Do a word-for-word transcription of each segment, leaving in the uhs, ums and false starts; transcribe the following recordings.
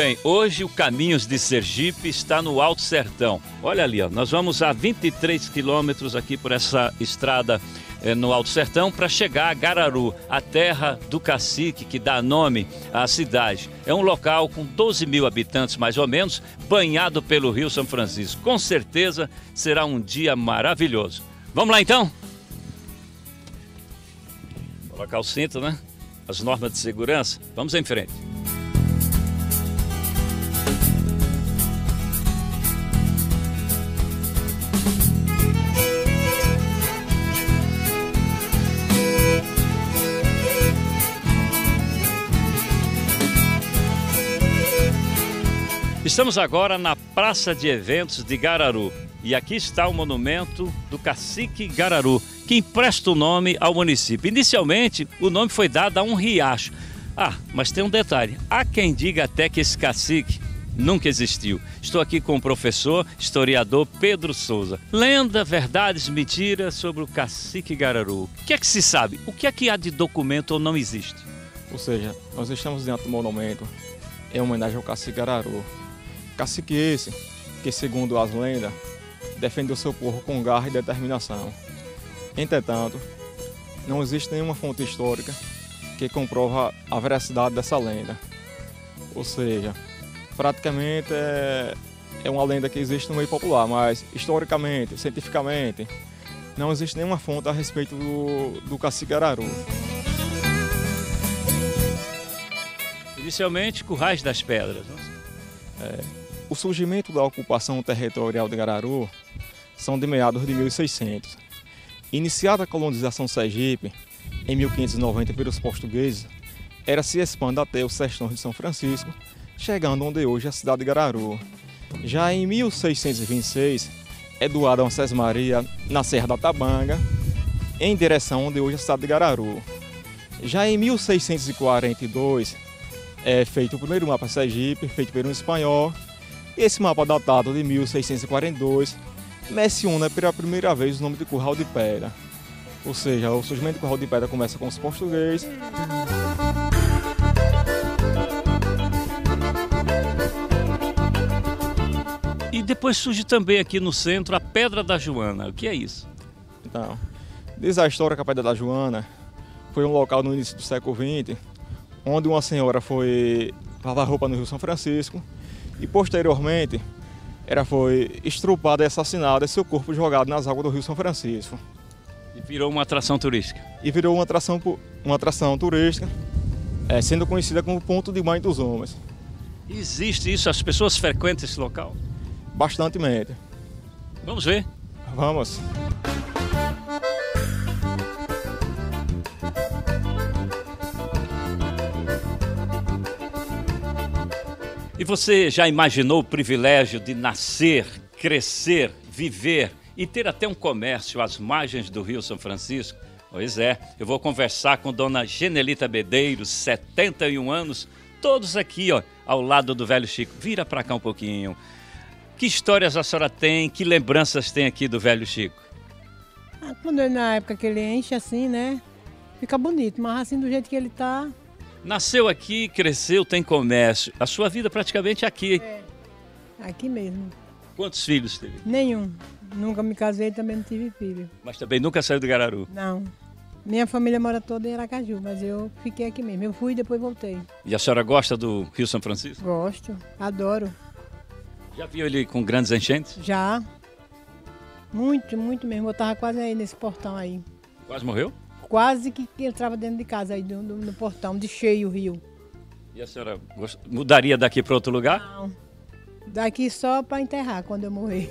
Bem, hoje o Caminhos de Sergipe está no Alto Sertão. Olha ali, ó, nós vamos a vinte e três quilômetros aqui por essa estrada eh, no Alto Sertão para chegar a Gararu, a terra do cacique que dá nome à cidade. É um local com doze mil habitantes mais ou menos, banhado pelo Rio São Francisco. Com certeza será um dia maravilhoso. Vamos lá então? Colocar o cinto, né? As normas de segurança. Vamos em frente. Estamos agora na Praça de Eventos de Gararu e aqui está o monumento do cacique Gararu, que empresta o nome ao município. Inicialmente, o nome foi dado a um riacho. Ah, mas tem um detalhe, há quem diga até que esse cacique nunca existiu. Estou aqui com o professor, historiador Pedro Souza. Lenda, verdades, mentiras sobre o cacique Gararu. O que é que se sabe? O que é que há de documento ou não existe? Ou seja, nós estamos dentro do monumento em homenagem ao cacique Gararu. Cacique esse, que segundo as lendas, defendeu seu povo com garra e determinação. Entretanto, não existe nenhuma fonte histórica que comprova a veracidade dessa lenda. Ou seja, praticamente é, é uma lenda que existe no meio popular, mas historicamente, cientificamente, não existe nenhuma fonte a respeito do, do cacique Gararu. Inicialmente, Currais das Pedras. É, o surgimento da ocupação territorial de Gararu são de meados de mil e seiscentos. Iniciada a colonização Sergipe, em mil quinhentos e noventa pelos portugueses, era se expande até os sertões de São Francisco, chegando onde hoje é a cidade de Gararu. Já em mil seiscentos e vinte e seis, é doada a uma sesmaria na Serra da Tabanga, em direção onde hoje é a cidade de Gararu. Já em mil seiscentos e quarenta e dois, é feito o primeiro mapa Sergipe, feito por um espanhol. Esse mapa datado de mil seiscentos e quarenta e dois menciona pela primeira vez o nome de Curral de Pedra. Ou seja, o surgimento do Curral de Pedra começa com os portugueses. E depois surge também aqui no centro a Pedra da Joana. O que é isso? Então, diz a história que a Pedra da Joana foi um local no início do século vinte, onde uma senhora foi lavar roupa no Rio São Francisco e posteriormente ela foi estrupada e assassinada e seu corpo jogado nas águas do Rio São Francisco. E virou uma atração turística. E virou uma atração, uma atração turística, é, sendo conhecida como ponto de banho dos homens. Existe isso? As pessoas frequentam esse local? Bastantemente. Vamos ver. Vamos. E você já imaginou o privilégio de nascer, crescer, viver e ter até um comércio às margens do Rio São Francisco? Pois é, eu vou conversar com dona Genelita Medeiros, setenta e um anos, todos aqui, ó, ao lado do velho Chico. Vira para cá um pouquinho. Que histórias a senhora tem, que lembranças tem aqui do velho Chico? Ah, quando na época que ele enche assim, né, fica bonito, mas assim do jeito que ele tá... Nasceu aqui, cresceu, tem comércio. A sua vida praticamente é aqui. É, aqui mesmo. Quantos filhos teve? Nenhum. Nunca me casei e também não tive filho. Mas também nunca saiu do Gararu? Não. Minha família mora toda em Aracaju, mas eu fiquei aqui mesmo. Eu fui e depois voltei. E a senhora gosta do Rio São Francisco? Gosto, adoro. Já viu ele com grandes enchentes? Já. Muito, muito mesmo. Eu tava quase aí nesse portão aí. Quase morreu? Quase que entrava dentro de casa aí, do, do, no portão, de cheio o rio. E a senhora gost... mudaria daqui para outro lugar? Não. Daqui só para enterrar quando eu morrer.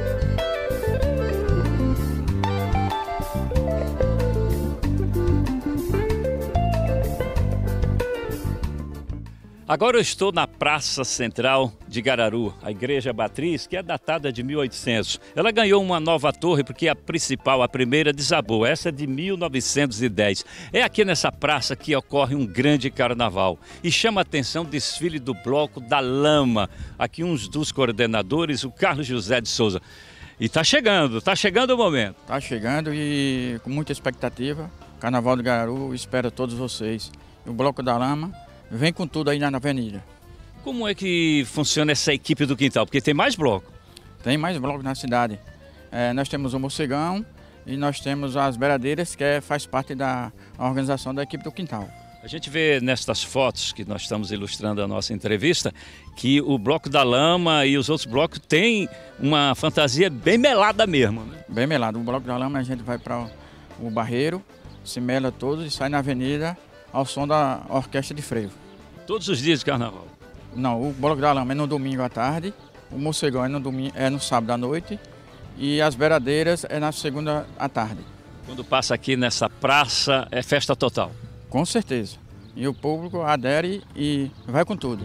Agora eu estou na Praça Central de Gararu, a Igreja Matriz, que é datada de mil e oitocentos. Ela ganhou uma nova torre porque a principal, a primeira, desabou. Essa é de mil novecentos e dez. É aqui nessa praça que ocorre um grande carnaval. E chama a atenção o desfile do Bloco da Lama. Aqui um dos coordenadores, o Carlos José de Souza. E está chegando, está chegando o momento. Está chegando e com muita expectativa. Carnaval de Gararu espera todos vocês. E o Bloco da Lama vem com tudo aí na avenida. Como é que funciona essa equipe do Quintal? Porque tem mais bloco. Tem mais blocos na cidade. É, nós temos o Morcegão e nós temos as Beiradeiras, que é, faz parte da organização da equipe do Quintal. A gente vê nestas fotos que nós estamos ilustrando a nossa entrevista que o Bloco da Lama e os outros blocos têm uma fantasia bem melada mesmo, né? Bem melado. O Bloco da Lama a gente vai para o Barreiro, se mela todos e sai na avenida ao som da orquestra de frevo. Todos os dias de carnaval? Não, o Bloco da Lama é no domingo à tarde, o Morcegão é no, domingo, é no sábado à noite e as Beiradeiras é na segunda à tarde. Quando passa aqui nessa praça é festa total? Com certeza. E o público adere e vai com tudo.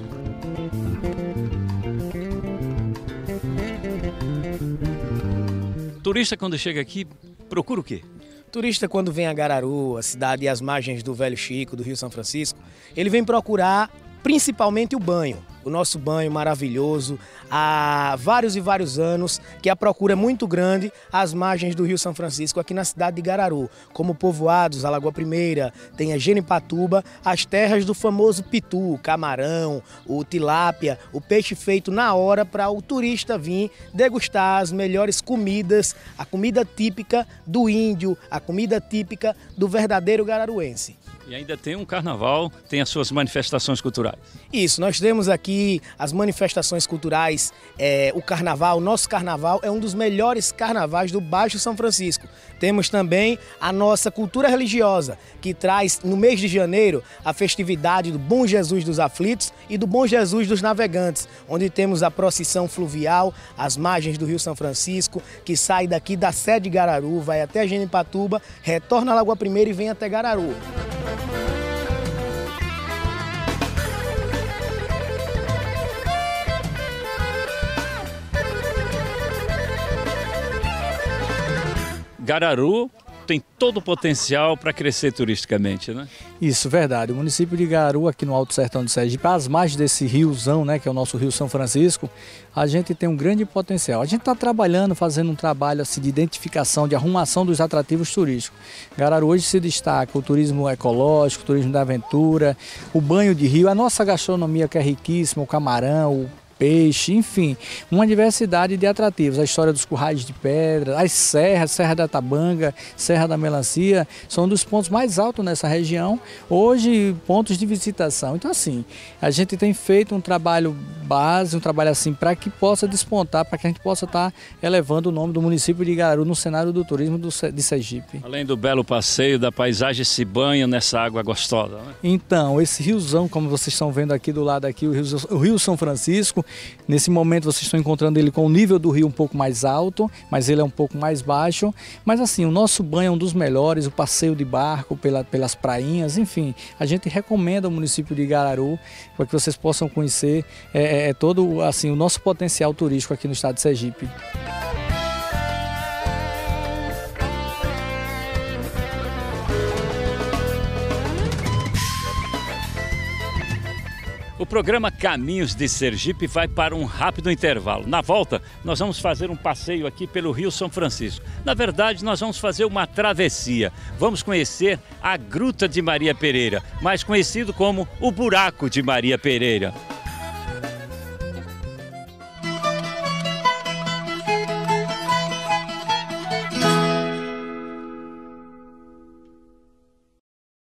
Turista quando chega aqui procura o quê? Turista quando vem a Gararu, a cidade e as margens do Velho Chico, do Rio São Francisco, ele vem procurar principalmente o banho. O nosso banho maravilhoso, há vários e vários anos que a procura é muito grande às margens do Rio São Francisco, aqui na cidade de Gararu, como povoados, a Lagoa Primeira, tem a Genipatuba, as terras do famoso pitu, o camarão, o tilápia, o peixe feito na hora para o turista vir degustar as melhores comidas, a comida típica do índio, a comida típica do verdadeiro gararuense. E ainda tem um carnaval, tem as suas manifestações culturais. Isso, nós temos aqui as manifestações culturais, é, o carnaval, o nosso carnaval é um dos melhores carnavais do Baixo São Francisco. Temos também a nossa cultura religiosa, que traz no mês de janeiro a festividade do Bom Jesus dos Aflitos e do Bom Jesus dos Navegantes, onde temos a procissão fluvial, às margens do Rio São Francisco, que sai daqui da sede de Gararu, vai até Genipatuba, retorna à Lagoa Primeira e vem até Gararu. Gararu tem todo o potencial para crescer turisticamente, né? Isso, verdade. O município de Gararu, aqui no Alto Sertão do Sergipe, às margens desse riozão, né, que é o nosso Rio São Francisco, a gente tem um grande potencial. A gente está trabalhando, fazendo um trabalho assim, de identificação, de arrumação dos atrativos turísticos. Gararu hoje se destaca o turismo ecológico, o turismo da aventura, o banho de rio, a nossa gastronomia que é riquíssima, o camarão, o peixe, enfim, uma diversidade de atrativos. A história dos currais de pedra, as serras, Serra da Tabanga, Serra da Melancia, são um dos pontos mais altos nessa região, hoje pontos de visitação. Então assim, a gente tem feito um trabalho base, um trabalho assim para que possa despontar, para que a gente possa estar elevando o nome do município de Gararu no cenário do turismo do, de Sergipe. Além do belo passeio, da paisagem, se banha nessa água gostosa, né? Então, esse riozão, como vocês estão vendo aqui do lado aqui, o Rio, o Rio São Francisco, nesse momento vocês estão encontrando ele com o nível do rio um pouco mais alto, mas ele é um pouco mais baixo. Mas assim, o nosso banho é um dos melhores, o passeio de barco pela, pelas prainhas, enfim. A gente recomenda ao município de Gararu para que vocês possam conhecer é, é, todo assim, o nosso potencial turístico aqui no estado de Sergipe. O programa Caminhos de Sergipe vai para um rápido intervalo. Na volta, nós vamos fazer um passeio aqui pelo Rio São Francisco. Na verdade, nós vamos fazer uma travessia. Vamos conhecer a Gruta de Maria Pereira, mais conhecido como o Buraco de Maria Pereira.